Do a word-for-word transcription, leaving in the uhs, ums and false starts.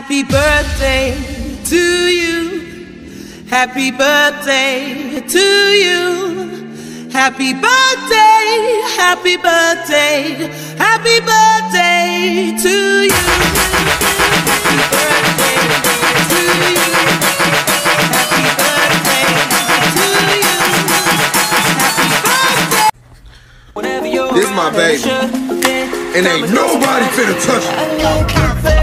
Happy birthday to you. Happy birthday to you. Happy birthday, happy birthday, happy birthday to you. Happy birthday to you. Happy birthday to you. Happy birthday. This my baby, and ain't nobody finna touch it.